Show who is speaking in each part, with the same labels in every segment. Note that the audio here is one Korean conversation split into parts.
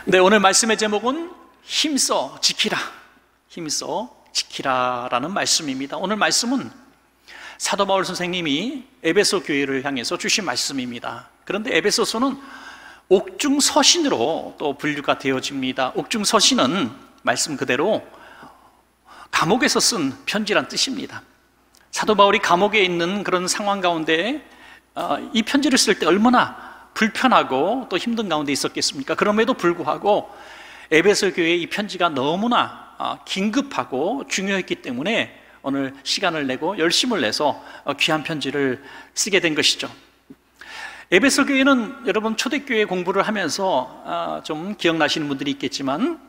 Speaker 1: 네, 오늘 말씀의 제목은 힘써 지키라, 힘써 지키라라는 말씀입니다. 오늘 말씀은 사도 바울 선생님이 에베소 교회를 향해서 주신 말씀입니다. 그런데 에베소서는 옥중서신으로 또 분류가 되어집니다. 옥중서신은 말씀 그대로 감옥에서 쓴 편지란 뜻입니다. 사도 바울이 감옥에 있는 그런 상황 가운데 이 편지를 쓸 때 얼마나 불편하고 또 힘든 가운데 있었겠습니까? 그럼에도 불구하고 에베소 교회의 이 편지가 너무나 긴급하고 중요했기 때문에 오늘 시간을 내고 열심을 내서 귀한 편지를 쓰게 된 것이죠. 에베소 교회는 여러분 초대교회 공부를 하면서 좀 기억나시는 분들이 있겠지만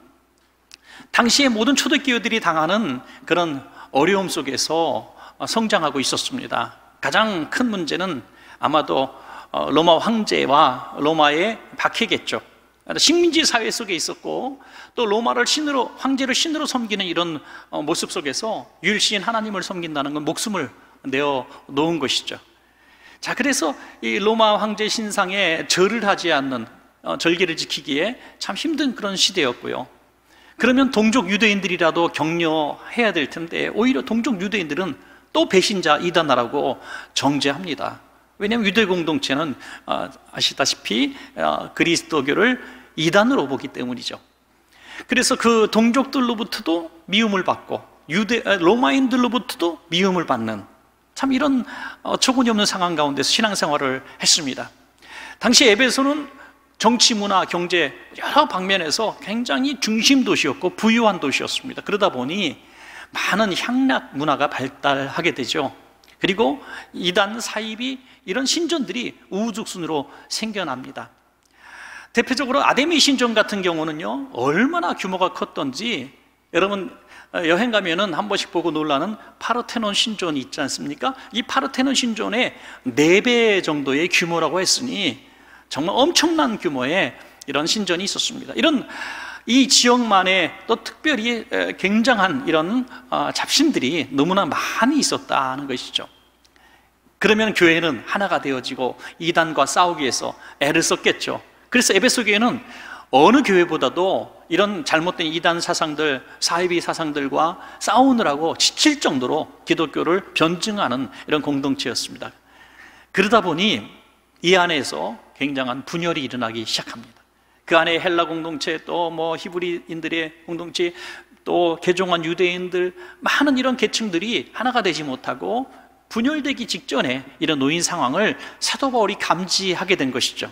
Speaker 1: 당시에 모든 초대교회들이 당하는 그런 어려움 속에서 성장하고 있었습니다. 가장 큰 문제는 아마도 로마 황제와 로마의 박해겠죠. 식민지 사회 속에 있었고 또 로마를 신으로, 황제를 신으로 섬기는 이런 모습 속에서 유일신 하나님을 섬긴다는 건 목숨을 내어 놓은 것이죠. 자, 그래서 이 로마 황제 신상에 절을 하지 않는 절기를 지키기에 참 힘든 그런 시대였고요. 그러면 동족 유대인들이라도 격려해야 될 텐데 오히려 동족 유대인들은 또 배신자 이단하라고 정죄합니다. 왜냐하면 유대 공동체는 아시다시피 그리스도교를 이단으로 보기 때문이죠. 그래서 그 동족들로부터도 미움을 받고 로마인들로부터도 미움을 받는 참 이런 조건이 없는 상황 가운데서 신앙생활을 했습니다. 당시 에베소는 정치, 문화, 경제 여러 방면에서 굉장히 중심 도시였고 부유한 도시였습니다. 그러다 보니 많은 향락 문화가 발달하게 되죠. 그리고 이단, 사입이 이런 신전들이 우후죽순으로 생겨납니다. 대표적으로 아데미 신전 같은 경우는요 얼마나 규모가 컸던지 여러분 여행 가면은 한 번씩 보고 놀라는 파르테논 신전이 있지 않습니까? 이 파르테논 신전의 4배 정도의 규모라고 했으니 정말 엄청난 규모의 이런 신전이 있었습니다. 이런 이 지역만의 또 특별히 굉장한 이런 잡신들이 너무나 많이 있었다는 것이죠. 그러면 교회는 하나가 되어지고 이단과 싸우기 위해서 애를 썼겠죠. 그래서 에베소 교회는 어느 교회보다도 이런 잘못된 이단 사상들, 사이비 사상들과 싸우느라고 지칠 정도로 기독교를 변증하는 이런 공동체였습니다. 그러다 보니 이 안에서 굉장한 분열이 일어나기 시작합니다. 그 안에 헬라 공동체, 또 뭐 히브리인들의 공동체, 또 개종한 유대인들, 많은 이런 계층들이 하나가 되지 못하고 분열되기 직전에 이런 놓인 상황을 사도 바울이 감지하게 된 것이죠.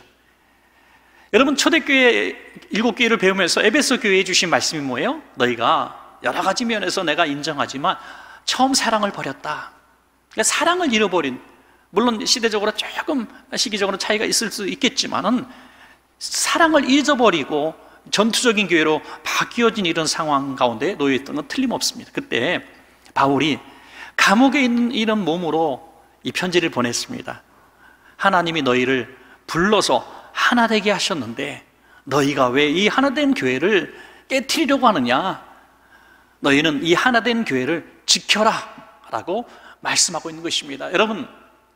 Speaker 1: 여러분 초대교회 7교회를 배우면서 에베소 교회에 주신 말씀이 뭐예요? 너희가 여러 가지 면에서 내가 인정하지만 처음 사랑을 버렸다. 그러니까 사랑을 잃어버린, 물론 시대적으로 조금 시기적으로 차이가 있을 수 있겠지만은 사랑을 잊어버리고 전투적인 교회로 바뀌어진 이런 상황 가운데 놓여있던 건 틀림없습니다. 그때 바울이 감옥에 있는 이런 몸으로 이 편지를 보냈습니다. 하나님이 너희를 불러서 하나 되게 하셨는데 너희가 왜 이 하나된 교회를 깨트리려고 하느냐? 너희는 이 하나된 교회를 지켜라 라고 말씀하고 있는 것입니다. 여러분,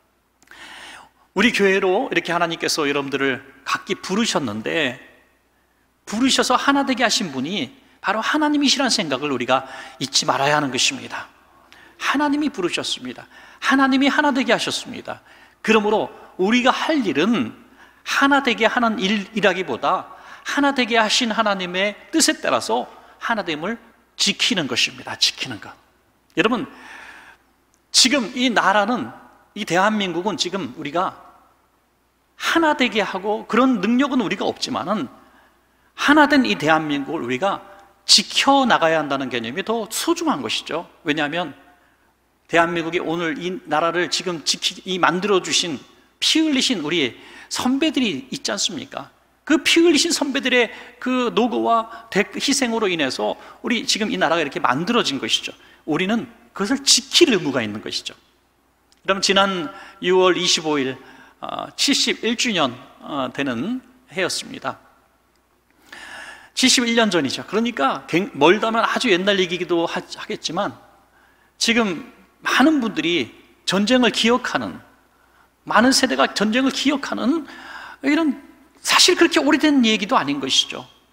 Speaker 1: 우리 교회로 이렇게 하나님께서 여러분들을 각기 부르셨는데 부르셔서 하나 되게 하신 분이 바로 하나님이시라는 생각을 우리가 잊지 말아야 하는 것입니다. 하나님이 부르셨습니다. 하나님이 하나 되게 하셨습니다. 그러므로 우리가 할 일은 하나 되게 하는 일이라기보다 하나 되게 하신 하나님의 뜻에 따라서 하나됨을 지키는 것입니다. 지키는 것. 여러분, 지금 이 나라는, 이 대한민국은 지금 우리가 하나 되게 하고 그런 능력은 우리가 없지만은 하나 된 이 대한민국을 우리가 지켜나가야 한다는 개념이 더 소중한 것이죠. 왜냐하면 대한민국이 오늘 이 나라를 지금 만들어주신 피 흘리신 우리 선배들이 있지 않습니까? 그 피 흘리신 선배들의 그 노고와 희생으로 인해서 우리 지금 이 나라가 이렇게 만들어진 것이죠. 우리는 그것을 지킬 의무가 있는 것이죠. 그럼 지난 6월 25일 71주년 되는 해였습니다. 71년 전이죠. 그러니까 멀다면 아주 옛날 얘기기도 하겠지만 지금 많은 분들이 전쟁을 기억하는, 많은 세대가 전쟁을 기억하는 이런 사실 그렇게 오래된 얘기도 아닌 것이죠.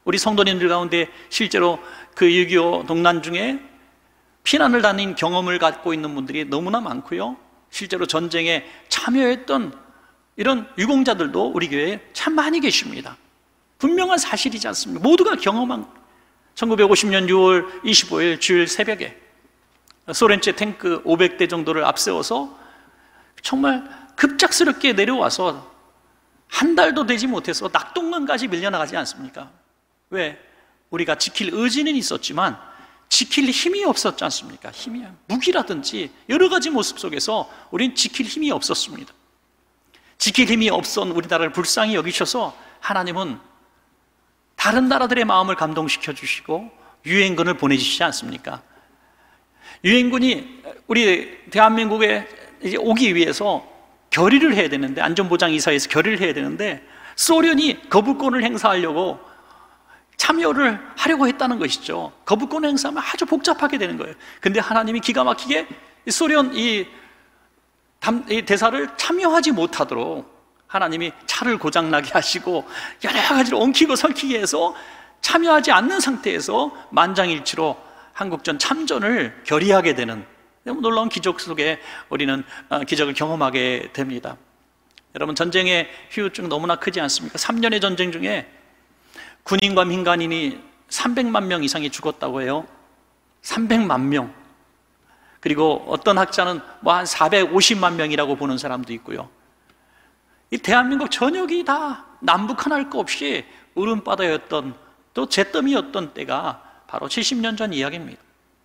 Speaker 1: 우리 성도님들 가운데 실제로 그 6.25 동란 중에 피난을 다닌 경험을 갖고 있는 분들이 너무나 많고요, 실제로 전쟁에 참여했던 이런 유공자들도 우리 교회에 참 많이 계십니다. 분명한 사실이지 않습니까? 모두가 경험한 1950년 6월 25일 주일 새벽에 소련제 탱크 500대 정도를 앞세워서 정말 급작스럽게 내려와서 한 달도 되지 못해서 낙동강까지 밀려나가지 않습니까? 왜? 우리가 지킬 의지는 있었지만 지킬 힘이 없었지 않습니까? 힘이, 무기라든지 여러 가지 모습 속에서 우리는 지킬 힘이 없었습니다. 지킬 힘이 없던 우리나라를 불쌍히 여기셔서 하나님은 다른 나라들의 마음을 감동시켜 주시고 유엔군을 보내주시지 않습니까? 유엔군이 우리 대한민국에 이제 오기 위해서 결의를 해야 되는데, 안전보장이사회에서 결의를 해야 되는데 소련이 거부권을 행사하려고 참여를 하려고 했다는 것이죠. 거부권 행사하면 아주 복잡하게 되는 거예요. 근데 하나님이 기가 막히게 소련 이 대사를 참여하지 못하도록 하나님이 차를 고장나게 하시고 여러 가지로 엉키고 설키게 해서 참여하지 않는 상태에서 만장일치로 한국전 참전을 결의하게 되는 너무 놀라운 기적 속에 우리는 기적을 경험하게 됩니다. 여러분, 전쟁의 후유증 너무나 크지 않습니까? 3년의 전쟁 중에 군인과 민간인이 300만 명 이상이 죽었다고 해요. 300만 명. 그리고 어떤 학자는 뭐 한 450만 명이라고 보는 사람도 있고요. 이 대한민국 전역이 다 남북 하나일 거 없이 울음바다였던, 또 잿더미였던 때가 바로 70년 전 이야기입니다.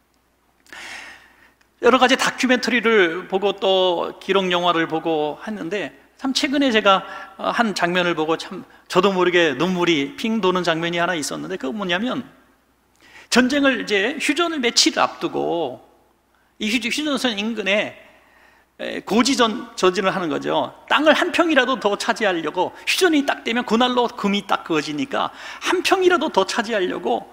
Speaker 1: 여러 가지 다큐멘터리를 보고 또 기록 영화를 보고 했는데, 참 최근에 제가 한 장면을 보고 참 저도 모르게 눈물이 핑 도는 장면이 하나 있었는데, 그거 뭐냐면 전쟁을 이제 휴전을 며칠 앞두고 이 휴전선 인근에 고지전을 하는 거죠. 땅을 한 평이라도 더 차지하려고, 휴전이 딱 되면 그날로 금이 딱 그어지니까 한 평이라도 더 차지하려고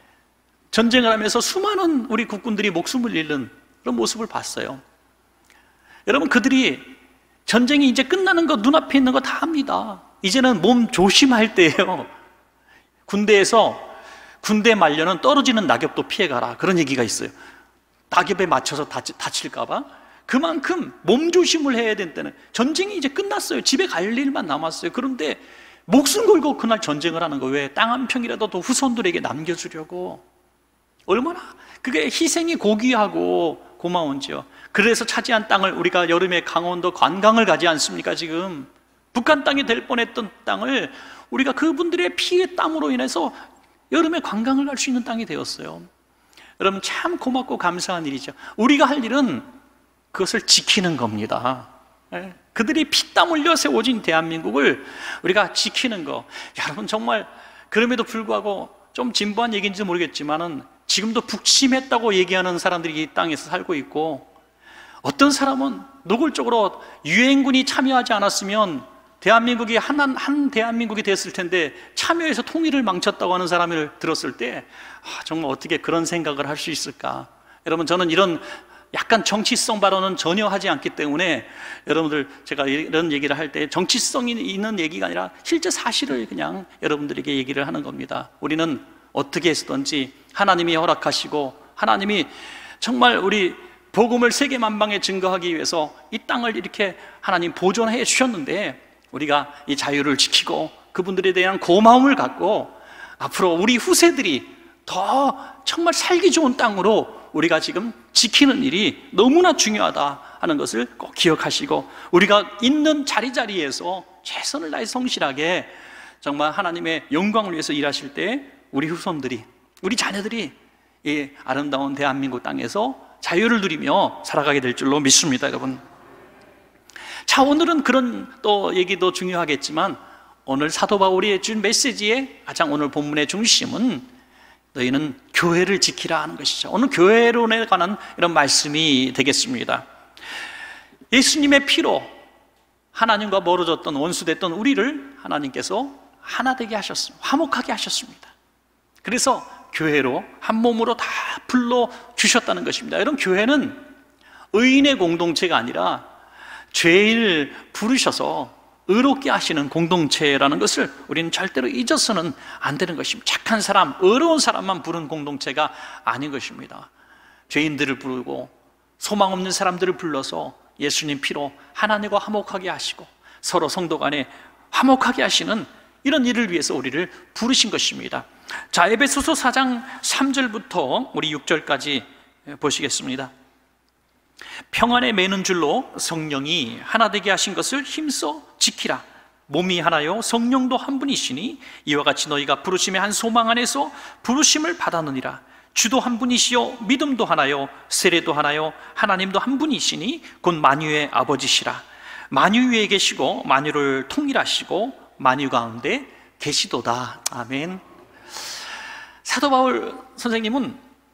Speaker 1: 전쟁을 하면서 수많은 우리 국군들이 목숨을 잃는 그런 모습을 봤어요. 여러분, 그들이 전쟁이 이제 끝나는 거 눈앞에 있는 거 다 합니다. 이제는 몸 조심할 때예요. 군대에서 군대 말년은 떨어지는 낙엽도 피해가라, 그런 얘기가 있어요. 낙엽에 맞춰서 다칠까 봐. 그만큼 몸조심을 해야 된다는, 전쟁이 이제 끝났어요. 집에 갈 일만 남았어요. 그런데 목숨 걸고 그날 전쟁을 하는 거, 왜? 땅 한 평이라도 더 후손들에게 남겨주려고. 얼마나 그게 희생이 고귀하고 고마운지요. 그래서 차지한 땅을 우리가 여름에 강원도 관광을 가지 않습니까? 지금 북한 땅이 될 뻔했던 땅을 우리가 그분들의 피의 땀으로 인해서 여름에 관광을 갈 수 있는 땅이 되었어요. 여러분, 참 고맙고 감사한 일이죠. 우리가 할 일은 그것을 지키는 겁니다. 그들이 피땀 흘려 세워진 대한민국을 우리가 지키는 거. 여러분, 정말 그럼에도 불구하고 좀 진부한 얘기인지 모르겠지만은 지금도 북침했다고 얘기하는 사람들이 이 땅에서 살고 있고, 어떤 사람은 노골적으로 유엔군이 참여하지 않았으면 대한민국이 한 대한민국이 됐을 텐데 참여해서 통일을 망쳤다고 하는 사람을 들었을 때 정말 어떻게 그런 생각을 할 수 있을까? 여러분, 저는 이런 약간 정치성 발언은 전혀 하지 않기 때문에 여러분들, 제가 이런 얘기를 할 때 정치성이 있는 얘기가 아니라 실제 사실을 그냥 여러분들에게 얘기를 하는 겁니다. 우리는 어떻게 했든지 하나님이 허락하시고, 하나님이 정말 우리 복음을 세계 만방에 증거하기 위해서 이 땅을 이렇게 하나님 보존해 주셨는데, 우리가 이 자유를 지키고 그분들에 대한 고마움을 갖고 앞으로 우리 후세들이 더 정말 살기 좋은 땅으로 우리가 지금 지키는 일이 너무나 중요하다 하는 것을 꼭 기억하시고, 우리가 있는 자리자리에서 최선을 다해 성실하게 정말 하나님의 영광을 위해서 일하실 때 우리 후손들이, 우리 자녀들이 이 아름다운 대한민국 땅에서 자유를 누리며 살아가게 될 줄로 믿습니다, 여러분. 자, 오늘은 그런 또 얘기도 중요하겠지만, 오늘 사도 바울이 준 메시지의 가장 오늘 본문의 중심은 너희는 교회를 지키라 하는 것이죠. 오늘 교회론에 관한 이런 말씀이 되겠습니다. 예수님의 피로 하나님과 멀어졌던, 원수됐던 우리를 하나님께서 하나 되게 하셨습니다. 화목하게 하셨습니다. 그래서 교회로 한 몸으로 다 불러주셨다는 것입니다. 이런 교회는 의인의 공동체가 아니라 죄인을 부르셔서 의롭게 하시는 공동체라는 것을 우리는 절대로 잊어서는 안 되는 것입니다. 착한 사람, 의로운 사람만 부른 공동체가 아닌 것입니다. 죄인들을 부르고 소망 없는 사람들을 불러서 예수님 피로 하나님과 화목하게 하시고 서로 성도 간에 화목하게 하시는 이런 일을 위해서 우리를 부르신 것입니다. 자, 에베소서 4장 3절부터 우리 6절까지 보시겠습니다. 평안에 매는 줄로 성령이 하나 되게 하신 것을 힘써 지키라. 몸이 하나요 성령도 한 분이시니 이와 같이 너희가 부르심의 한 소망 안에서 부르심을 받았느니라. 주도 한 분이시요 믿음도 하나요 세례도 하나요 하나님도 한 분이시니 곧 만유의 아버지시라. 만유 위에 계시고 만유를 통일하시고 만유 가운데 계시도다. 아멘. 사도 바울 선생님은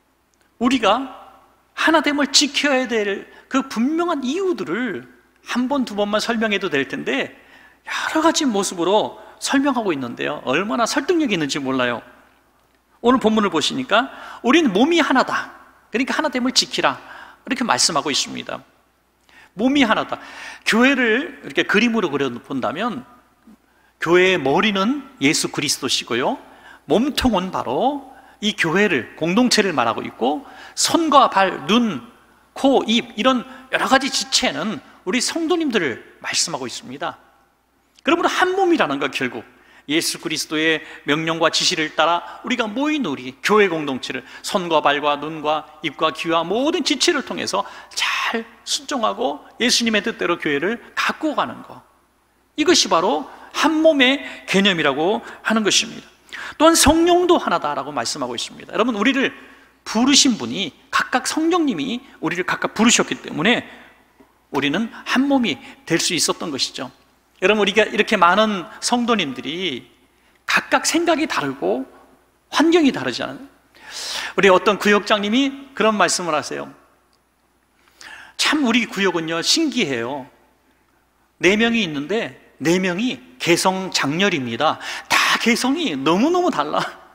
Speaker 1: 우리가 하나됨을 지켜야 될 그 분명한 이유들을 한 번, 두 번만 설명해도 될 텐데 여러 가지 모습으로 설명하고 있는데요, 얼마나 설득력이 있는지 몰라요. 오늘 본문을 보시니까 우리는 몸이 하나다, 그러니까 하나됨을 지키라, 이렇게 말씀하고 있습니다. 몸이 하나다. 교회를 이렇게 그림으로 그려본다면 교회의 머리는 예수 그리스도시고요, 몸통은 바로 이 교회를, 공동체를 말하고 있고, 손과 발, 눈, 코, 입, 이런 여러 가지 지체는 우리 성도님들을 말씀하고 있습니다. 그러므로 한 몸이라는 것, 결국 예수 그리스도의 명령과 지시를 따라 우리가 모인 우리 교회 공동체를 손과 발과 눈과 입과 귀와 모든 지체를 통해서 잘 순종하고 예수님의 뜻대로 교회를 가꾸어 가는 것, 이것이 바로 한 몸의 개념이라고 하는 것입니다. 또한 성령도 하나다라고 말씀하고 있습니다. 여러분, 우리를 부르신 분이, 각각 성령님이 우리를 각각 부르셨기 때문에 우리는 한 몸이 될 수 있었던 것이죠. 여러분, 우리가 이렇게 많은 성도님들이 각각 생각이 다르고 환경이 다르잖아요. 우리 어떤 구역장님이 그런 말씀을 하세요. 참 우리 구역은요 신기해요. 4명이 있는데 4명이 개성장렬입니다. 다 개성이 너무너무 달라.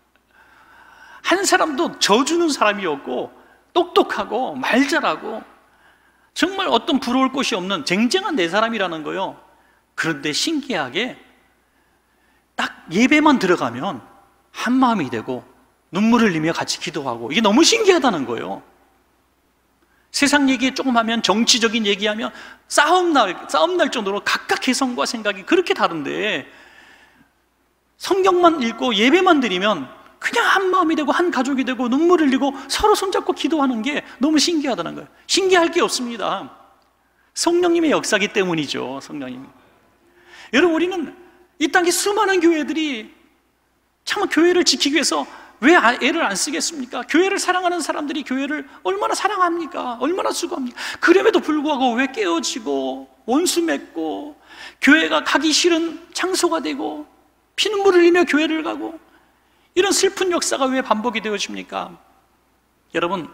Speaker 1: 한 사람도 져주는 사람이 없고, 똑똑하고 말 잘하고 정말 어떤 부러울 곳이 없는 쟁쟁한 4사람이라는 거예요. 그런데 신기하게 딱 예배만 들어가면 한 마음이 되고 눈물을 흘리며 같이 기도하고, 이게 너무 신기하다는 거예요. 세상 얘기 조금 하면, 정치적인 얘기하면 싸움 날 정도로 각각 개성과 생각이 그렇게 다른데, 성경만 읽고 예배만 드리면 그냥 한 마음이 되고 한 가족이 되고 눈물을 흘리고 서로 손잡고 기도하는 게 너무 신기하다는 거예요. 신기할 게 없습니다. 성령님의 역사기 때문이죠. 성령님. 여러분, 우리는 이 땅에 수많은 교회들이 참 교회를 지키기 위해서 왜 애를 안 쓰겠습니까? 교회를 사랑하는 사람들이 교회를 얼마나 사랑합니까? 얼마나 수고합니까? 그럼에도 불구하고 왜 깨어지고 원수 맺고 교회가 가기 싫은 장소가 되고 피눈물 흘리며 교회를 가고, 이런 슬픈 역사가 왜 반복이 되어집니까? 여러분,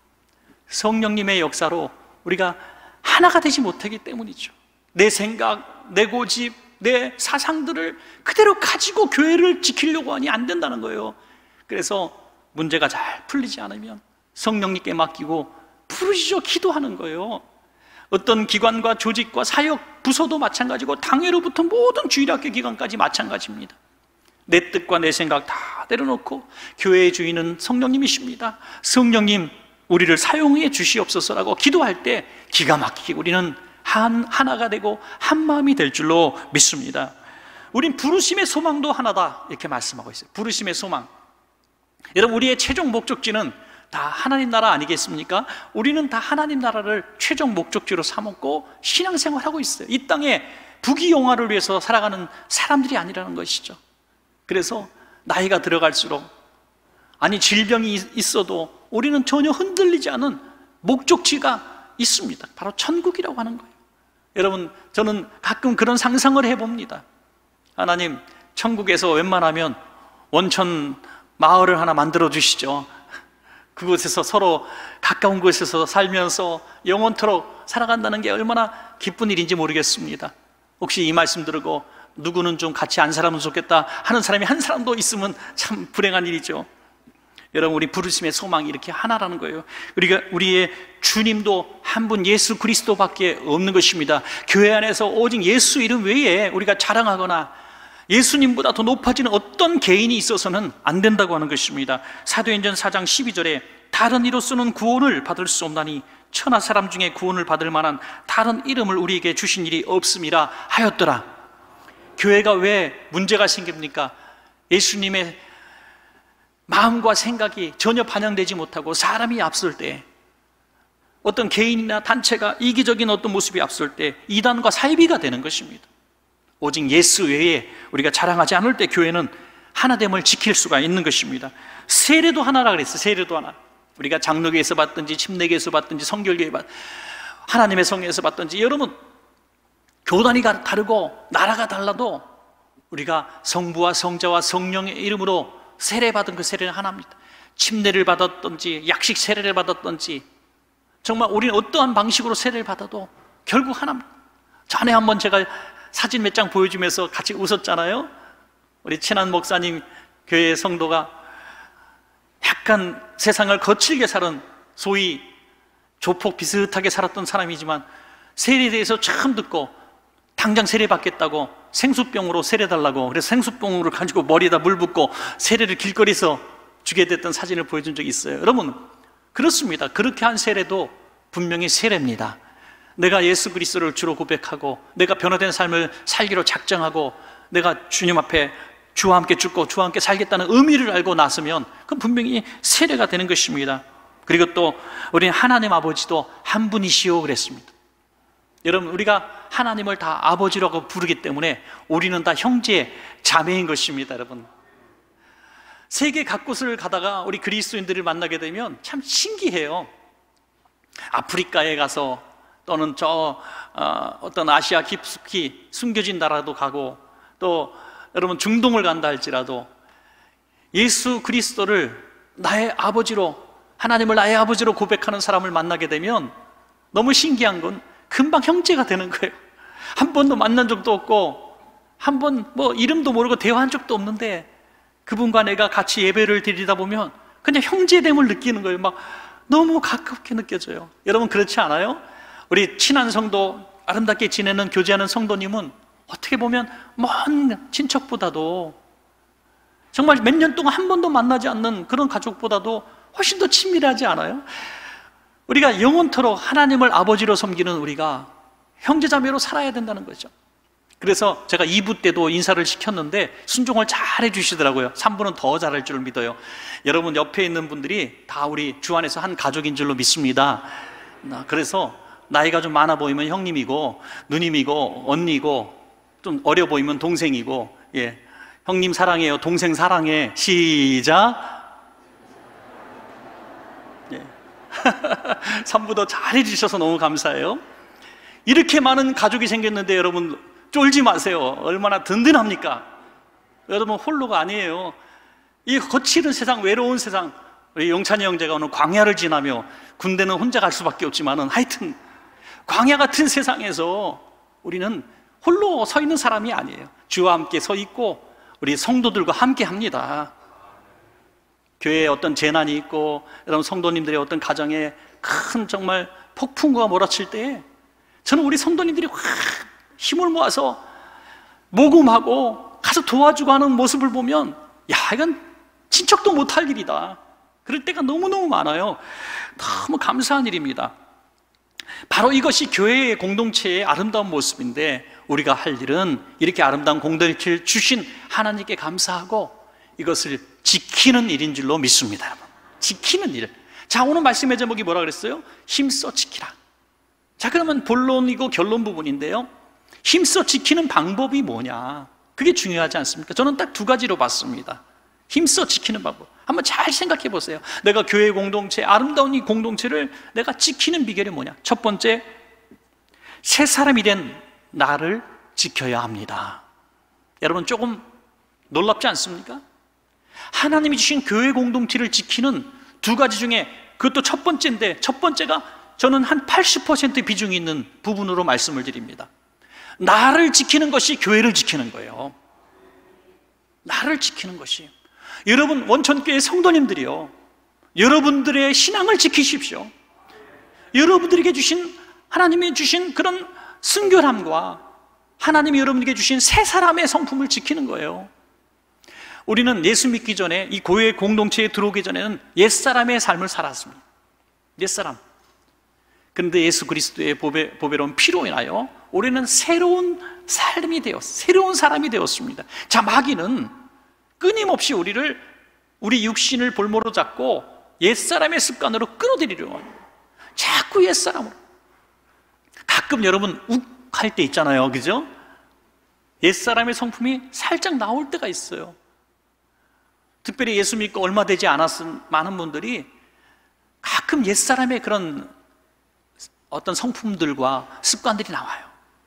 Speaker 1: 성령님의 역사로 우리가 하나가 되지 못하기 때문이죠. 내 생각, 내 고집, 내 사상들을 그대로 가지고 교회를 지키려고 하니 안 된다는 거예요. 그래서 문제가 잘 풀리지 않으면 성령님께 맡기고 부르짖어 기도하는 거예요. 어떤 기관과 조직과 사역, 부서도 마찬가지고 당회로부터 모든 주일학교 기관까지 마찬가지입니다. 내 뜻과 내 생각 다 내려놓고 교회의 주인은 성령님이십니다, 성령님 우리를 사용해 주시옵소서라고 기도할 때 기가 막히게 우리는 하나가 되고 한 마음이 될 줄로 믿습니다. 우린 부르심의 소망도 하나다, 이렇게 말씀하고 있어요. 부르심의 소망. 여러분, 우리의 최종 목적지는 다 하나님 나라 아니겠습니까? 우리는 다 하나님 나라를 최종 목적지로 삼았고 신앙생활하고 있어요. 이 땅에 부귀영화를 위해서 살아가는 사람들이 아니라는 것이죠. 그래서 나이가 들어갈수록, 아니 질병이 있어도 우리는 전혀 흔들리지 않은 목적지가 있습니다. 바로 천국이라고 하는 거예요. 여러분, 저는 가끔 그런 상상을 해봅니다. 하나님, 천국에서 웬만하면 원천 마을을 하나 만들어 주시죠. 그곳에서 서로 가까운 곳에서 살면서 영원토록 살아간다는 게 얼마나 기쁜 일인지 모르겠습니다. 혹시 이 말씀 들고 누구는 좀 같이 안 살아면 좋겠다 하는 사람이 한 사람도 있으면 참 불행한 일이죠. 여러분, 우리 부르심의 소망이 이렇게 하나라는 거예요. 우리의 주님도 한 분 예수 그리스도밖에 없는 것입니다. 교회 안에서 오직 예수 이름 외에 우리가 자랑하거나 예수님보다 더 높아지는 어떤 개인이 있어서는 안 된다고 하는 것입니다. 사도행전 4장 12절에 다른 이로서는 구원을 받을 수 없나니 천하 사람 중에 구원을 받을 만한 다른 이름을 우리에게 주신 일이 없음이라 하였더라. 교회가 왜 문제가 생깁니까? 예수님의 마음과 생각이 전혀 반영되지 못하고 사람이 앞설 때, 어떤 개인이나 단체가 이기적인 어떤 모습이 앞설 때 이단과 사이비가 되는 것입니다. 오직 예수 외에 우리가 자랑하지 않을 때 교회는 하나됨을 지킬 수가 있는 것입니다. 세례도 하나라 그랬어요. 세례도 하나. 우리가 장로교에서 받든지 침례교에서 받든지 성결교에 하나님의 성에서 받든지, 여러분 교단이 다르고 나라가 달라도 우리가 성부와 성자와 성령의 이름으로 세례받은 그 세례는 하나입니다. 침례를 받았든지 약식 세례를 받았든지, 정말 우리는 어떠한 방식으로 세례를 받아도 결국 하나입니다. 전에 한번 제가 사진 몇 장 보여주면서 같이 웃었잖아요. 우리 친한 목사님 교회 성도가 약간 세상을 거칠게 살은, 소위 조폭 비슷하게 살았던 사람이지만 세례에 대해서 처음 듣고 당장 세례 받겠다고 생수병으로 세례 달라고, 그래서 생수병을 가지고 머리에다 물 붓고 세례를 길거리에서 주게 됐던 사진을 보여준 적이 있어요. 여러분, 그렇습니다. 그렇게 한 세례도 분명히 세례입니다. 내가 예수 그리스도를 주로 고백하고 내가 변화된 삶을 살기로 작정하고 내가 주님 앞에 주와 함께 죽고 주와 함께 살겠다는 의미를 알고 나서면 그건 분명히 세례가 되는 것입니다. 그리고 또 우리는 하나님 아버지도 한 분이시오 그랬습니다. 여러분, 우리가 하나님을 다 아버지라고 부르기 때문에 우리는 다 형제 자매인 것입니다. 여러분, 세계 각곳을 가다가 우리 그리스도인들을 만나게 되면 참 신기해요. 아프리카에 가서 또는 어떤 아시아 깊숙이 숨겨진 나라도 가고, 또 여러분 중동을 간다 할지라도 예수 그리스도를 나의 아버지로, 하나님을 나의 아버지로 고백하는 사람을 만나게 되면 너무 신기한 건 금방 형제가 되는 거예요. 한 번도 만난 적도 없고 한 번 이름도 모르고 대화한 적도 없는데 그분과 내가 같이 예배를 드리다 보면 그냥 형제됨을 느끼는 거예요. 막 너무 가깝게 느껴져요. 여러분, 그렇지 않아요? 우리 친한 성도, 아름답게 지내는 교제하는 성도님은 어떻게 보면 먼 친척보다도, 정말 몇 년 동안 한 번도 만나지 않는 그런 가족보다도 훨씬 더 친밀하지 않아요? 우리가 영원토록 하나님을 아버지로 섬기는 우리가 형제자매로 살아야 된다는 거죠. 그래서 제가 2부 때도 인사를 시켰는데 순종을 잘 해주시더라고요. 3부는 더 잘할 줄 믿어요. 여러분, 옆에 있는 분들이 다 우리 주 안에서 한 가족인 줄로 믿습니다. 그래서 나이가 좀 많아 보이면 형님이고, 누님이고, 언니고, 좀 어려 보이면 동생이고, 예, 형님 사랑해요, 동생 사랑해. 시작. 예. 3부도 잘 해주셔서 너무 감사해요. 이렇게 많은 가족이 생겼는데 여러분 쫄지 마세요. 얼마나 든든합니까? 여러분, 홀로가 아니에요. 이 거칠은 세상, 외로운 세상, 우리 용찬이 형제가 오늘 광야를 지나며, 군대는 혼자 갈 수밖에 없지만은 하여튼 광야 같은 세상에서 우리는 홀로 서 있는 사람이 아니에요. 주와 함께 서 있고 우리 성도들과 함께 합니다. 교회에 어떤 재난이 있고, 여러분 성도님들의 어떤 가정에 큰 정말 폭풍우가 몰아칠 때 저는 우리 성도님들이 확 힘을 모아서 모금하고 가서 도와주고 하는 모습을 보면, 야, 이건 친척도 못할 일이다. 그럴 때가 너무너무 많아요. 너무 감사한 일입니다. 바로 이것이 교회의 공동체의 아름다운 모습인데, 우리가 할 일은 이렇게 아름다운 공동체를 주신 하나님께 감사하고 이것을 지키는 일인 줄로 믿습니다. 여러분, 지키는 일. 자, 오늘 말씀의 제목이 뭐라 그랬어요? 힘써 지키라. 자, 그러면 본론이고 결론 부분인데요, 힘써 지키는 방법이 뭐냐, 그게 중요하지 않습니까? 저는 딱 2가지로 봤습니다. 힘써 지키는 방법. 한번 잘 생각해 보세요. 내가 교회 공동체, 아름다운 이 공동체를 내가 지키는 비결이 뭐냐? 첫 번째, 새 사람이 된 나를 지켜야 합니다. 여러분, 조금 놀랍지 않습니까? 하나님이 주신 교회 공동체를 지키는 2가지 중에 그것도 첫 번째인데, 첫 번째가 저는 한 80% 비중이 있는 부분으로 말씀을 드립니다. 나를 지키는 것이 교회를 지키는 거예요. 나를 지키는 것이. 여러분, 원천교회 성도님들이요, 여러분들의 신앙을 지키십시오. 여러분들에게 주신, 하나님이 주신 그런 순결함과 하나님이 여러분에게 주신 새 사람의 성품을 지키는 거예요. 우리는 예수 믿기 전에, 이 교회 공동체에 들어오기 전에는 옛사람의 삶을 살았습니다. 옛사람. 그런데 예수 그리스도의 보배로운 피로 인하여 우리는 새로운 삶이 새로운 사람이 되었습니다. 자, 마귀는 끊임없이 우리 육신을 볼모로 잡고 옛사람의 습관으로 끌어들이려고 합니다. 자꾸 옛사람으로. 가끔 여러분 욱할 때 있잖아요, 그죠? 옛사람의 성품이 살짝 나올 때가 있어요. 특별히 예수 믿고 얼마 되지 않았은 많은 분들이 가끔 옛사람의 그런 어떤 성품들과 습관들이 나와요.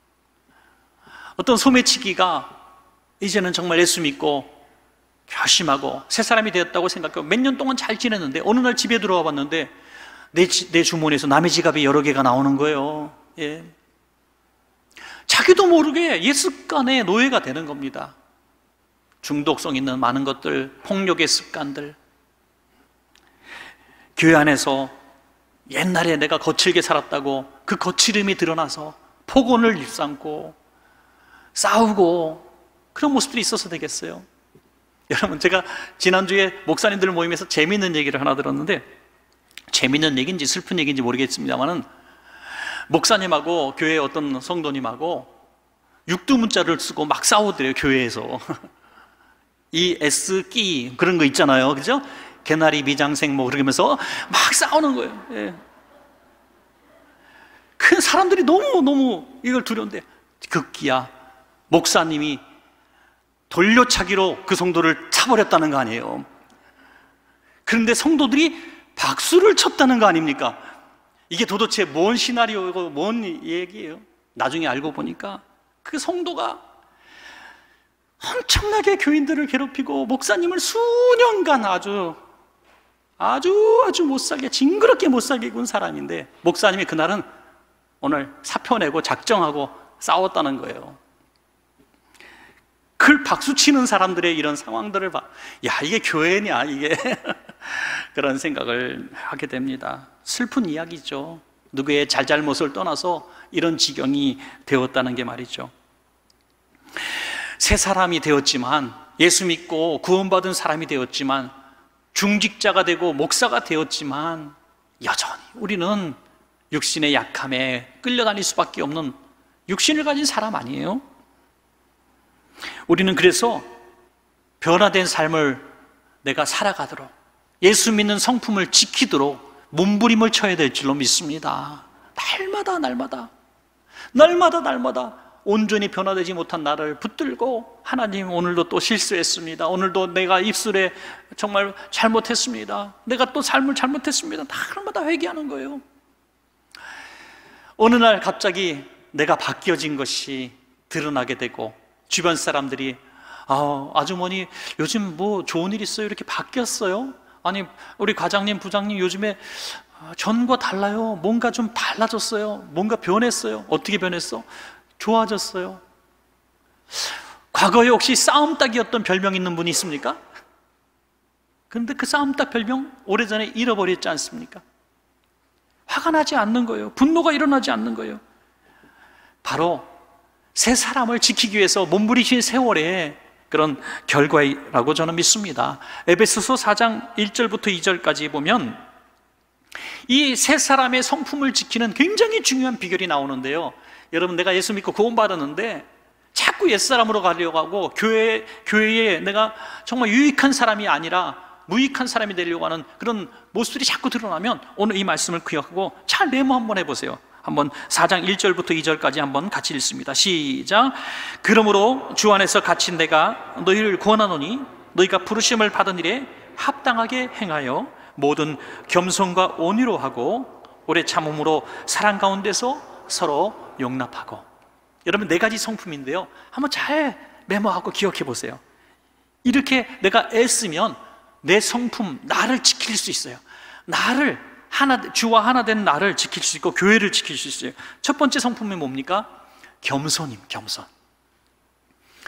Speaker 1: 어떤 소매치기가 이제는 정말 예수 믿고 결심하고 새 사람이 되었다고 생각하고 몇 년 동안 잘 지냈는데 어느 날 집에 들어와 봤는데 내 주머니에서 남의 지갑이 여러 개가 나오는 거예요. 예. 자기도 모르게 옛 습관의 노예가 되는 겁니다. 중독성 있는 많은 것들, 폭력의 습관들, 교회 안에서 옛날에 내가 거칠게 살았다고 그 거칠음이 드러나서 폭언을 일삼고 싸우고 그런 모습들이 있어서 되겠어요? 여러분, 제가 지난주에 목사님들 모임에서 재미있는 얘기를 하나 들었는데, 재미있는 얘기인지 슬픈 얘기인지 모르겠습니다만은 목사님하고 교회 어떤 성도님하고 육두문자를 쓰고 막 싸우더래요, 교회에서. 이 S 끼 그런 거 있잖아요, 그죠? 개나리 미장생 뭐 그러면서 막 싸우는 거예요. 예. 그 사람들이 너무 이걸 두려운데 급기야 목사님이 돌려차기로 그 성도를 차버렸다는 거 아니에요. 그런데 성도들이 박수를 쳤다는 거 아닙니까? 이게 도대체 뭔 시나리오고 뭔 얘기예요? 나중에 알고 보니까 그 성도가 엄청나게 교인들을 괴롭히고 목사님을 수년간 아주 못살게, 징그럽게 못살게 군 사람인데 목사님이 그날은 오늘 사표 내고 작정하고 싸웠다는 거예요. 그걸 박수치는 사람들의 이런 상황들을 봐, 야, 이게 교회냐 이게 그런 생각을 하게 됩니다. 슬픈 이야기죠. 누구의 잘잘못을 떠나서 이런 지경이 되었다는 게 말이죠. 새 사람이 되었지만, 예수 믿고 구원받은 사람이 되었지만, 중직자가 되고 목사가 되었지만 여전히 우리는 육신의 약함에 끌려다닐 수밖에 없는 육신을 가진 사람 아니에요? 우리는 그래서 변화된 삶을 내가 살아가도록, 예수 믿는 성품을 지키도록 몸부림을 쳐야 될 줄로 믿습니다. 날마다 온전히 변화되지 못한 나를 붙들고, 하나님, 오늘도 또 실수했습니다. 오늘도 내가 입술에 정말 잘못했습니다. 내가 또 삶을 잘못했습니다. 날마다 회개하는 거예요. 어느 날 갑자기 내가 바뀌어진 것이 드러나게 되고, 주변 사람들이 아주머니 요즘 뭐 좋은 일 있어요? 이렇게 바뀌었어요? 아니, 우리 과장님, 부장님 요즘에 전과 달라요. 뭔가 좀 달라졌어요. 뭔가 변했어요. 어떻게 변했어? 좋아졌어요. 과거에 혹시 싸움닭이었던 별명 있는 분이 있습니까? 그런데 그 싸움닭 별명 오래전에 잃어버렸지 않습니까? 화가 나지 않는 거예요. 분노가 일어나지 않는 거예요. 바로 새 사람을 지키기 위해서 몸부리신 세월의 그런 결과라고 저는 믿습니다. 에베소서 4장 1절부터 2절까지 보면 이 새 사람의 성품을 지키는 굉장히 중요한 비결이 나오는데요. 여러분, 내가 예수 믿고 구원받았는데 자꾸 옛사람으로 가려고 하고 교회에 내가 정말 유익한 사람이 아니라 무익한 사람이 되려고 하는 그런 모습들이 자꾸 드러나면 오늘 이 말씀을 기억하고 잘 메모 한번 해보세요. 한번 4장 1절부터 2절까지 한번 같이 읽습니다. 시작. 그러므로 주 안에서 갇힌 내가 너희를 구원하노니 너희가 부르심을 받은 일에 합당하게 행하여 모든 겸손과 온유로 하고 오래 참음으로 사랑 가운데서 서로 용납하고. 여러분, 네 가지 성품인데요, 한번 잘 메모하고 기억해 보세요. 이렇게 내가 애쓰면 내 성품, 나를 지킬 수 있어요. 주와 하나 된 나를 지킬 수 있고 교회를 지킬 수 있어요. 첫 번째 성품이 뭡니까? 겸손.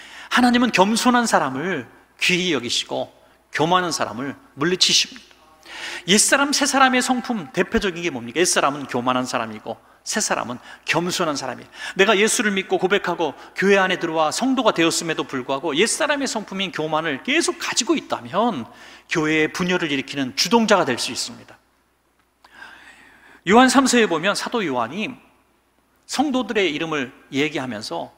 Speaker 1: 하나님은 겸손한 사람을 귀히 여기시고 교만한 사람을 물리치십니다. 옛사람, 새사람의 성품 대표적인 게 뭡니까? 옛사람은 교만한 사람이고 새사람은 겸손한 사람이에요. 내가 예수를 믿고 고백하고 교회 안에 들어와 성도가 되었음에도 불구하고 옛사람의 성품인 교만을 계속 가지고 있다면 교회의 분열을 일으키는 주동자가 될 수 있습니다. 요한 3서에 보면 사도 요한이 성도들의 이름을 얘기하면서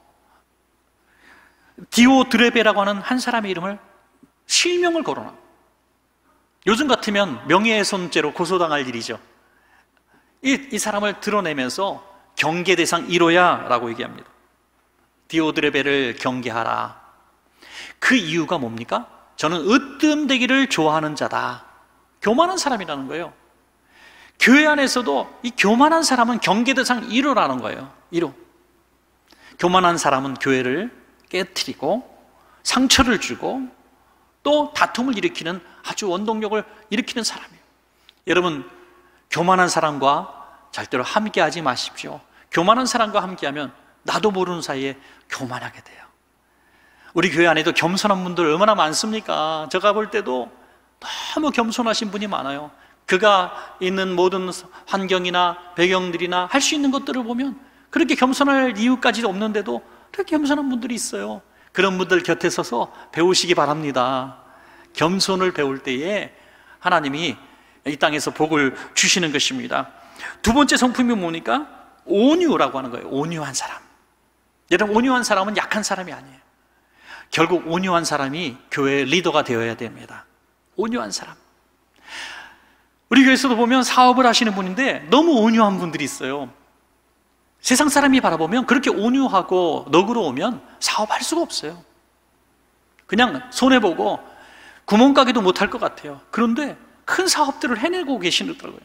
Speaker 1: 디오드레베라고 하는 한 사람의 이름을 실명을 거론합니다. 요즘 같으면 명예훼손죄로 고소당할 일이죠. 이 사람을 드러내면서 경계 대상 1호야 라고 얘기합니다. 디오드레베를 경계하라. 그 이유가 뭡니까? 저는 으뜸되기를 좋아하는 자다. 교만한 사람이라는 거예요. 교회 안에서도 이 교만한 사람은 경계 대상 1호라는 거예요. 1호. 교만한 사람은 교회를 깨트리고 상처를 주고 또 다툼을 일으키는 아주 원동력을 일으키는 사람이에요. 여러분, 교만한 사람과 절대로 함께하지 마십시오. 교만한 사람과 함께하면 나도 모르는 사이에 교만하게 돼요. 우리 교회 안에도 겸손한 분들 얼마나 많습니까? 제가 볼 때도 너무 겸손하신 분이 많아요. 그가 있는 모든 환경이나 배경들이나 할 수 있는 것들을 보면 그렇게 겸손할 이유까지도 없는데도 그렇게 겸손한 분들이 있어요. 그런 분들 곁에 서서 배우시기 바랍니다. 겸손을 배울 때에 하나님이 이 땅에서 복을 주시는 것입니다. 두 번째 성품이 뭡니까? 온유라고 하는 거예요. 온유한 사람. 여러분, 온유한 사람은 약한 사람이 아니에요. 결국 온유한 사람이 교회의 리더가 되어야 됩니다. 온유한 사람. 우리 교회에서도 보면 사업을 하시는 분인데 너무 온유한 분들이 있어요. 세상 사람이 바라보면 그렇게 온유하고 너그러우면 사업할 수가 없어요. 그냥 손해보고 구멍가게도 못할 것 같아요. 그런데 큰 사업들을 해내고 계시더라고요.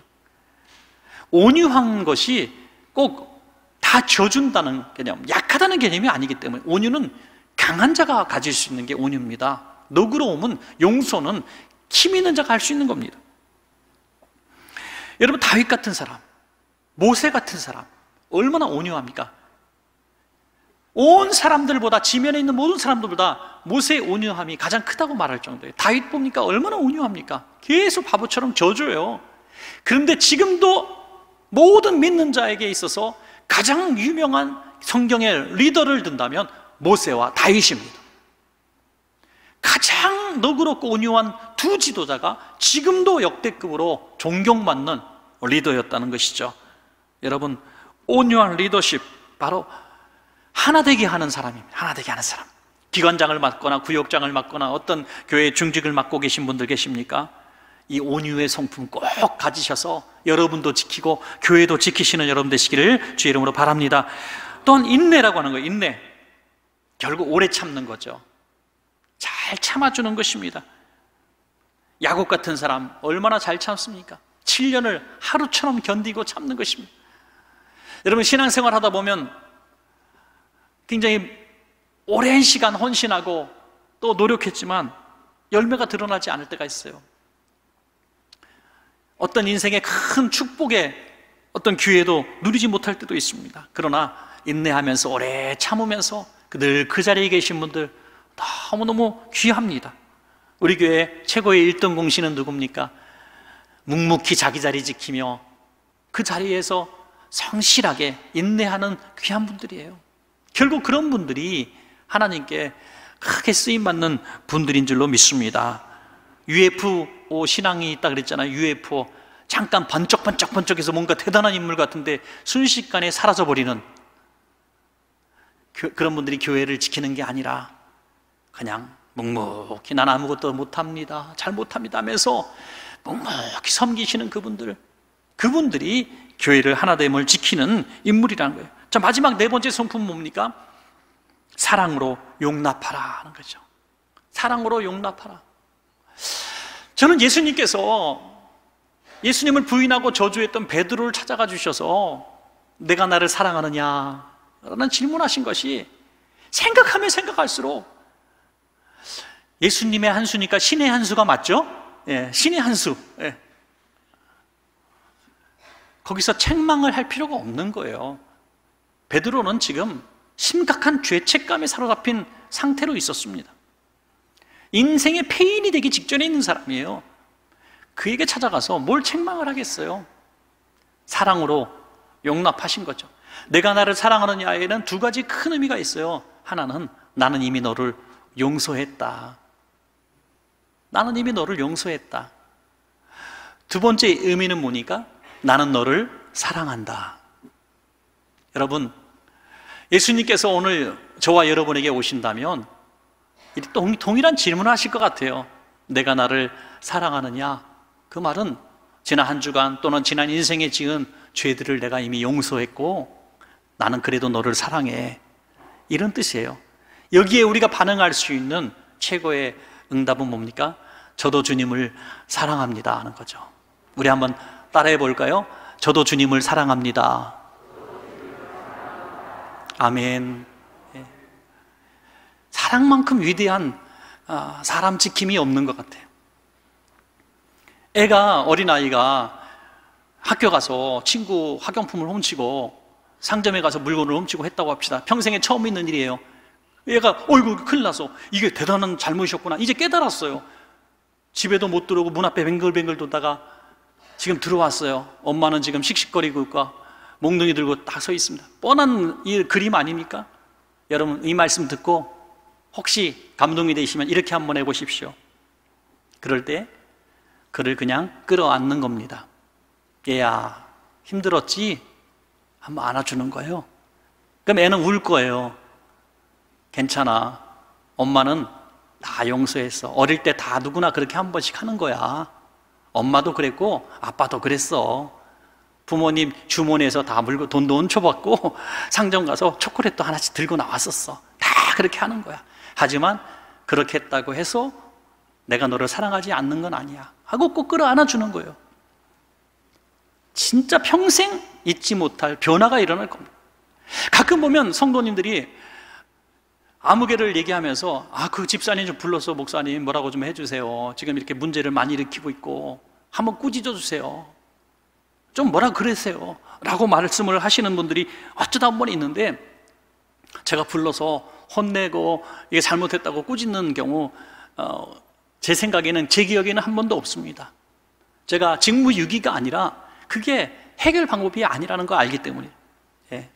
Speaker 1: 온유한 것이 꼭 다 져준다는 개념, 약하다는 개념이 아니기 때문에 온유는 강한 자가 가질 수 있는 게 온유입니다. 너그러움은, 용서는 힘 있는 자가 할 수 있는 겁니다. 여러분, 다윗 같은 사람, 모세 같은 사람 얼마나 온유합니까? 온 사람들보다, 지면에 있는 모든 사람들보다 모세의 온유함이 가장 크다고 말할 정도예요. 다윗 봅니까? 얼마나 온유합니까? 계속 바보처럼 져줘요. 그런데 지금도 모든 믿는 자에게 있어서 가장 유명한 성경의 리더를 든다면 모세와 다윗입니다. 가장 너그럽고 온유한 두 지도자가 지금도 역대급으로 존경받는 리더였다는 것이죠. 여러분, 온유한 리더십, 바로 하나 되게 하는 사람입니다. 하나 되게 하는 사람. 기관장을 맡거나 구역장을 맡거나 어떤 교회 중직을 맡고 계신 분들 계십니까? 이 온유의 성품 꼭 가지셔서 여러분도 지키고 교회도 지키시는 여러분 되시기를 주의 이름으로 바랍니다. 또한 인내라고 하는 거예요. 인내. 결국 오래 참는 거죠. 잘 참아주는 것입니다. 야곱 같은 사람 얼마나 잘 참습니까? 7년을 하루처럼 견디고 참는 것입니다. 여러분, 신앙생활 하다 보면 굉장히 오랜 시간 헌신하고 또 노력했지만 열매가 드러나지 않을 때가 있어요. 어떤 인생의 큰 축복의 어떤 기회도 누리지 못할 때도 있습니다. 그러나 인내하면서 오래 참으면서 늘 그 자리에 계신 분들 너무너무 귀합니다. 우리 교회 최고의 1등 공신은 누굽니까? 묵묵히 자기 자리 지키며 그 자리에서 성실하게 인내하는 귀한 분들이에요. 결국 그런 분들이 하나님께 크게 쓰임받는 분들인 줄로 믿습니다. UFO 신앙이 있다 그랬잖아요. UFO. 잠깐 번쩍번쩍해서 뭔가 대단한 인물 같은데 순식간에 사라져버리는 그런 분들이 교회를 지키는 게 아니라 그냥 묵묵히 난 아무것도 못합니다, 잘 못합니다 하면서 묵묵히 섬기시는 그분들이 교회를 하나됨을 지키는 인물이라는 거예요. 자, 마지막 네 번째 성품은 뭡니까? 사랑으로 용납하라 하는 거죠. 사랑으로 용납하라. 저는 예수님을 부인하고 저주했던 베드로를 찾아가 주셔서 내가 나를 사랑하느냐 라는 질문하신 것이 생각하면 생각할수록 예수님의 한 수니까 신의 한 수가 맞죠? 예, 신의 한 수. 예. 거기서 책망을 할 필요가 없는 거예요. 베드로는 지금 심각한 죄책감에 사로잡힌 상태로 있었습니다. 인생의 폐인이 되기 직전에 있는 사람이에요. 그에게 찾아가서 뭘 책망을 하겠어요? 사랑으로 용납하신 거죠. 내가 나를 사랑하느냐에는 두 가지 큰 의미가 있어요. 하나는 나는 이미 너를 용서했다. 나는 이미 너를 용서했다. 두 번째 의미는 뭐니까? 나는 너를 사랑한다. 여러분, 예수님께서 오늘 저와 여러분에게 오신다면 동일한 질문을 하실 것 같아요. 내가 나를 사랑하느냐? 그 말은 지난 한 주간 또는 지난 인생에 지은 죄들을 내가 이미 용서했고 나는 그래도 너를 사랑해. 이런 뜻이에요. 여기에 우리가 반응할 수 있는 최고의 응답은 뭡니까? 저도 주님을 사랑합니다 하는 거죠. 우리 한번 따라해 볼까요? 저도 주님을 사랑합니다. 아멘. 사랑만큼 위대한 사람 지킴이 없는 것 같아요. 어린아이가 학교 가서 친구 학용품을 훔치고 상점에 가서 물건을 훔치고 했다고 합시다. 평생에 처음 있는 일이에요. 얘가 어이구 큰일 나서 이게 대단한 잘못이었구나 이제 깨달았어요. 집에도 못 들어오고 문 앞에 뱅글뱅글 돌다가 지금 들어왔어요. 엄마는 지금 씩씩거리고 있고 몽둥이 들고 딱 서 있습니다. 뻔한 이 그림 아닙니까? 여러분 이 말씀 듣고 혹시 감동이 되시면 이렇게 한번 해보십시오. 그럴 때 그를 그냥 끌어안는 겁니다. 얘야 힘들었지? 한번 안아주는 거예요. 그럼 애는 울 거예요. 괜찮아. 엄마는 다 용서했어. 어릴 때 다 누구나 그렇게 한 번씩 하는 거야. 엄마도 그랬고 아빠도 그랬어. 부모님 주머니에서 다 물고 돈도 얹혀받고 상점 가서 초콜릿도 하나씩 들고 나왔었어. 다 그렇게 하는 거야. 하지만 그렇게 했다고 해서 내가 너를 사랑하지 않는 건 아니야 하고 꼭 끌어안아주는 거예요. 진짜 평생 잊지 못할 변화가 일어날 겁니다. 가끔 보면 성도님들이 아무개를 얘기하면서 그 집사님 좀 불러서 목사님 뭐라고 좀 해주세요. 지금 이렇게 문제를 많이 일으키고 있고 한번 꾸짖어 주세요. 좀 뭐라 그러세요 라고 말씀을 하시는 분들이 어쩌다 한 번 있는데 제가 불러서 혼내고 이게 잘못했다고 꾸짖는 경우 제 생각에는 제 기억에는 한 번도 없습니다. 제가 직무유기가 아니라 그게 해결 방법이 아니라는 걸 알기 때문이에요. 예.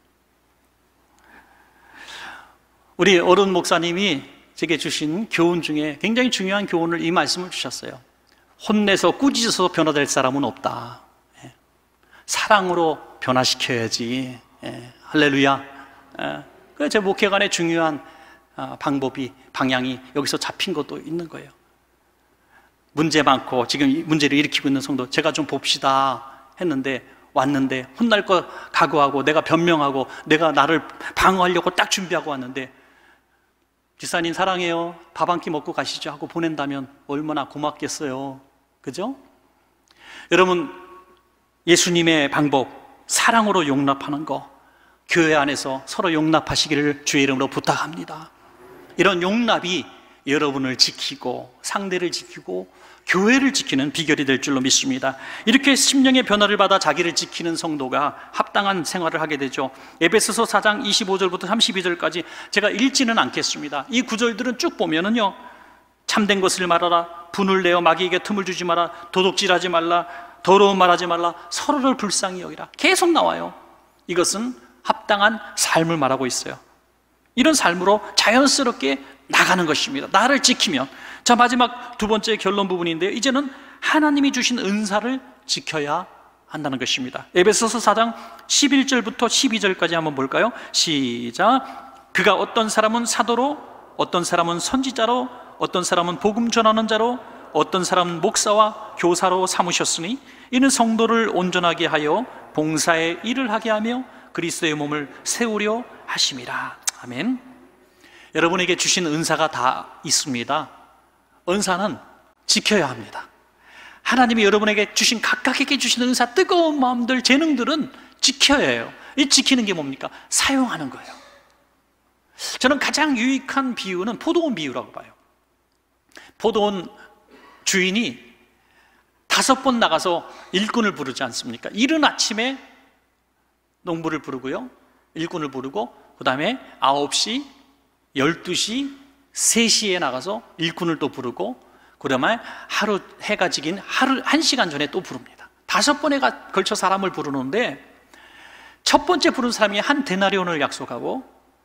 Speaker 1: 우리 어른 목사님이 제게 주신 교훈 중에 굉장히 중요한 교훈을 이 말씀을 주셨어요. 혼내서 꾸짖어서 변화될 사람은 없다. 예. 사랑으로 변화시켜야지. 예. 할렐루야. 예. 제 목회관의 중요한 방향이 여기서 잡힌 것도 있는 거예요. 문제 많고 지금 문제를 일으키고 있는 성도 제가 좀 봅시다 했는데 왔는데 혼날 거 각오하고 내가 변명하고 내가 나를 방어하려고 딱 준비하고 왔는데 집사님 사랑해요 밥 한 끼 먹고 가시죠 하고 보낸다면 얼마나 고맙겠어요. 그죠? 여러분 예수님의 방법 사랑으로 용납하는 거 교회 안에서 서로 용납하시기를 주의 이름으로 부탁합니다. 이런 용납이 여러분을 지키고 상대를 지키고 교회를 지키는 비결이 될 줄로 믿습니다. 이렇게 심령의 변화를 받아 자기를 지키는 성도가 합당한 생활을 하게 되죠. 에베소서 4장 25절부터 32절까지 제가 읽지는 않겠습니다. 이 구절들은 쭉 보면은요 참된 것을 말하라, 분을 내어 마귀에게 틈을 주지 마라, 도둑질하지 말라, 더러운 말하지 말라, 서로를 불쌍히 여기라 계속 나와요. 이것은 합당한 삶을 말하고 있어요. 이런 삶으로 자연스럽게 나가는 것입니다. 나를 지키면. 자, 마지막 두 번째 결론 부분인데요, 이제는 하나님이 주신 은사를 지켜야 한다는 것입니다. 에베소서 4장 11절부터 12절까지 한번 볼까요? 시작. 그가 어떤 사람은 사도로, 어떤 사람은 선지자로, 어떤 사람은 복음 전하는 자로, 어떤 사람은 목사와 교사로 삼으셨으니 이는 성도를 온전하게 하여 봉사의 일을 하게 하며 그리스도의 몸을 세우려 하심이라. 아멘. 여러분에게 주신 은사가 다 있습니다. 은사는 지켜야 합니다. 하나님이 여러분에게 주신 각각에게 주신 은사, 뜨거운 마음들, 재능들은 지켜야 해요. 이 지키는 게 뭡니까? 사용하는 거예요. 저는 가장 유익한 비유는 포도원 비유라고 봐요. 포도원 주인이 5번 나가서 일꾼을 부르지 않습니까? 이른 아침에 농부를 부르고요, 일꾼을 부르고 그 다음에 9시, 12시, 3시에 나가서 일꾼을 또 부르고 그러면 하루 해가 지긴 하루 1시간 전에 또 부릅니다. 5번에 걸쳐 사람을 부르는데 첫 번째 부른 사람이 한 데나리온을 약속하고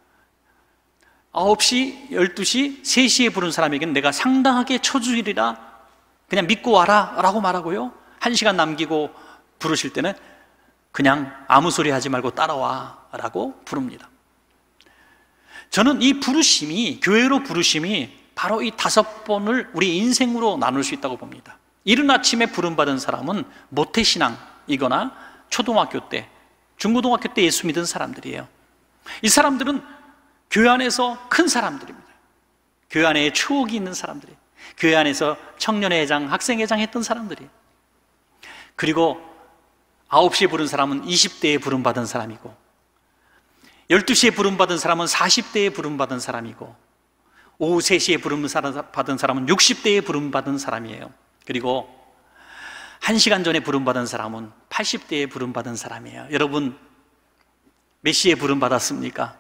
Speaker 1: 9시, 12시, 3시에 부른 사람에게는 내가 상당하게 쳐주리라 그냥 믿고 와라 라고 말하고요, 1시간 남기고 부르실 때는 그냥 아무 소리 하지 말고 따라와 라고 부릅니다. 저는 이 부르심이, 교회로 부르심이 바로 이 5번을 우리 인생으로 나눌 수 있다고 봅니다. 이른 아침에 부름받은 사람은 모태신앙이거나 초등학교 때, 중고등학교 때 예수 믿은 사람들이에요. 이 사람들은 교회 안에서 큰 사람들입니다. 교회 안에 추억이 있는 사람들이에요. 교회 안에서 청년회장, 학생회장 했던 사람들이에요. 그리고 9시에 부른 사람은 20대에 부름받은 사람이고, 12시에 부름받은 사람은 40대에 부름받은 사람이고, 오후 3시에 부름받은 사람은 60대에 부름받은 사람이에요. 그리고 1시간 전에 부름받은 사람은 80대에 부름받은 사람이에요. 여러분, 몇 시에 부름받았습니까?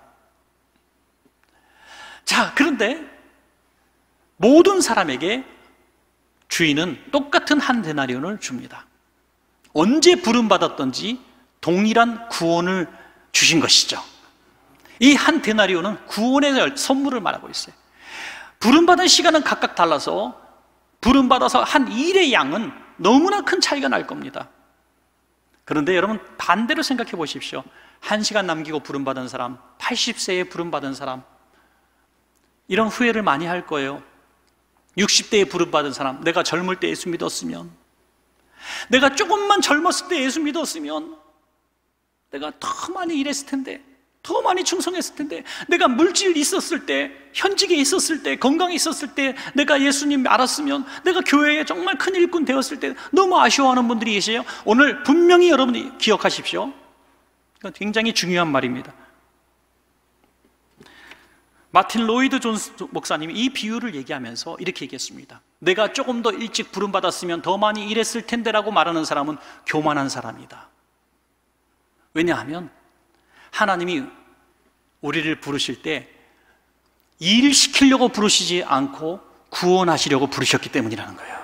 Speaker 1: 자, 그런데 모든 사람에게 주인은 똑같은 한 데나리온을 줍니다. 언제 부름받았던지 동일한 구원을 주신 것이죠. 이 한 데나리온은 구원의 선물을 말하고 있어요. 부름받은 시간은 각각 달라서 부름받아서 한 일의 양은 너무나 큰 차이가 날 겁니다. 그런데 여러분, 반대로 생각해 보십시오. 1시간 남기고 부름받은 사람, 80세에 부름받은 사람, 이런 후회를 많이 할 거예요. 60대에 부름받은 사람, 내가 젊을 때 예수 믿었으면, 내가 조금만 젊었을 때 예수 믿었으면 내가 더 많이 일했을 텐데, 더 많이 충성했을 텐데, 내가 물질 있었을 때, 현직에 있었을 때, 건강에 있었을 때 내가 예수님 알았으면, 내가 교회에 정말 큰 일꾼 되었을 때, 너무 아쉬워하는 분들이 계세요. 오늘 분명히 여러분이 기억하십시오. 이건 굉장히 중요한 말입니다. 마틴 로이드 존스 목사님이 이 비유를 얘기하면서 이렇게 얘기했습니다. 내가 조금 더 일찍 부름받았으면 더 많이 일했을 텐데라고 말하는 사람은 교만한 사람이다. 왜냐하면 하나님이 우리를 부르실 때 일시키려고 부르시지 않고 구원하시려고 부르셨기 때문이라는 거예요.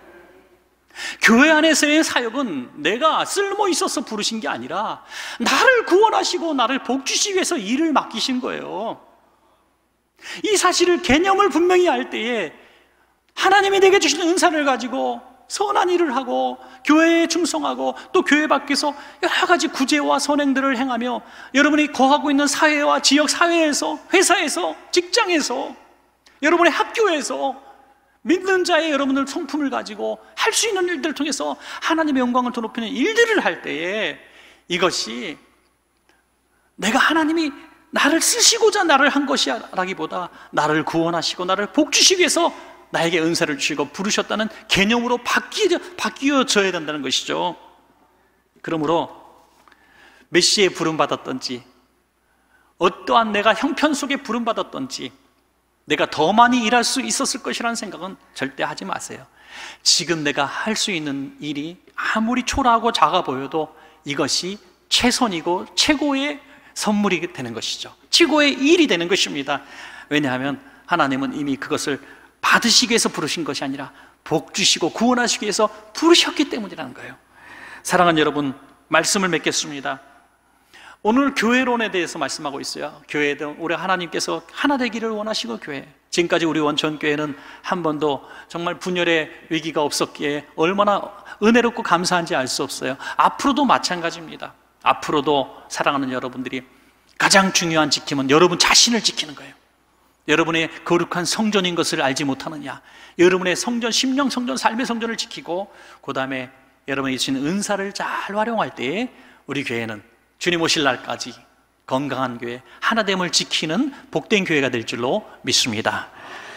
Speaker 1: 교회 안에서의 사역은 내가 쓸모 있어서 부르신 게 아니라 나를 구원하시고 나를 복주시기 위해서 일을 맡기신 거예요. 이 사실을, 개념을 분명히 할 때에 하나님이 내게 주신 은사를 가지고 선한 일을 하고 교회에 충성하고 또 교회 밖에서 여러 가지 구제와 선행들을 행하며 여러분이 거하고 있는 사회와 지역 사회에서, 회사에서, 직장에서, 여러분의 학교에서 믿는 자의 여러분들 성품을 가지고 할 수 있는 일들을 통해서 하나님의 영광을 더 높이는 일들을 할 때에 이것이 내가 하나님이 나를 쓰시고자 나를 한 것이라기보다 나를 구원하시고 나를 복주시기 위해서 나에게 은사를 주시고 부르셨다는 개념으로 바뀌어져야 된다는 것이죠. 그러므로 몇 시에 부름받았던지, 어떠한 내가 형편 속에 부름받았던지, 내가 더 많이 일할 수 있었을 것이라는 생각은 절대 하지 마세요. 지금 내가 할 수 있는 일이 아무리 초라하고 작아 보여도 이것이 최선이고 최고의 선물이 되는 것이죠. 최고의 일이 되는 것입니다. 왜냐하면 하나님은 이미 그것을 받으시기 위해서 부르신 것이 아니라 복 주시고 구원하시기 위해서 부르셨기 때문이라는 거예요. 사랑하는 여러분, 말씀을 맺겠습니다. 오늘 교회론에 대해서 말씀하고 있어요. 교회도 우리 하나님께서 하나 되기를 원하시고, 교회, 지금까지 우리 원천교회는 한 번도 정말 분열의 위기가 없었기에 얼마나 은혜롭고 감사한지 알 수 없어요. 앞으로도 마찬가지입니다. 앞으로도 사랑하는 여러분들이 가장 중요한 지킴은 여러분 자신을 지키는 거예요. 여러분의 거룩한 성전인 것을 알지 못하느냐, 여러분의 성전, 심령 성전, 삶의 성전을 지키고 그 다음에 여러분이 주신 은사를 잘 활용할 때에 우리 교회는 주님 오실 날까지 건강한 교회, 하나됨을 지키는 복된 교회가 될 줄로 믿습니다.